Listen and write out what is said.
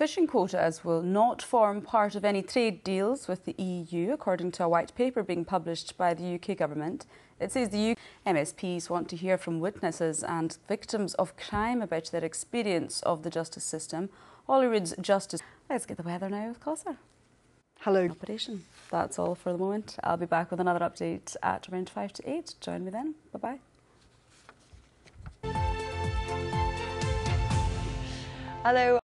Fishing quotas will not form part of any trade deals with the EU, according to a white paper being published by the UK government. It says the UK MSPs want to hear from witnesses and victims of crime about their experience of the justice system. Holyrood's justice. Let's get the weather now with Closer. Hello. Operation. That's all for the moment. I'll be back with another update at around 5 to 8. Join me then. Bye-bye. Hello.